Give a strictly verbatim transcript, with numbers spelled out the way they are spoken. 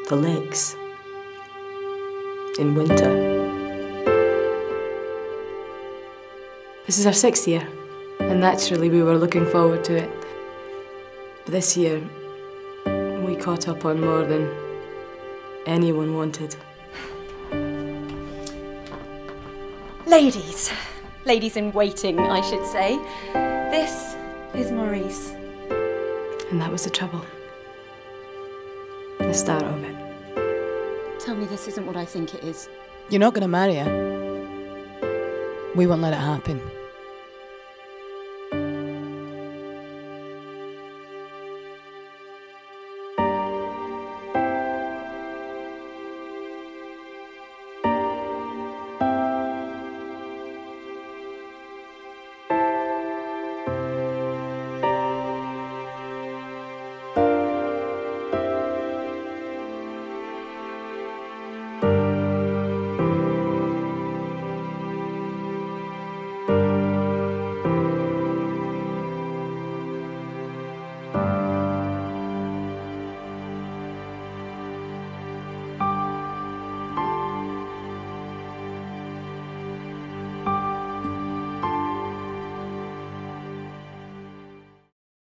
the lakes, in winter. This is our sixth year, and naturally we were looking forward to it. But this year, we caught up on more than anyone wanted. Ladies, ladies in waiting, I should say. This is Maurice. And that was the trouble. The start of it. Tell me this isn't what I think it is. You're not going to marry her. We won't let it happen.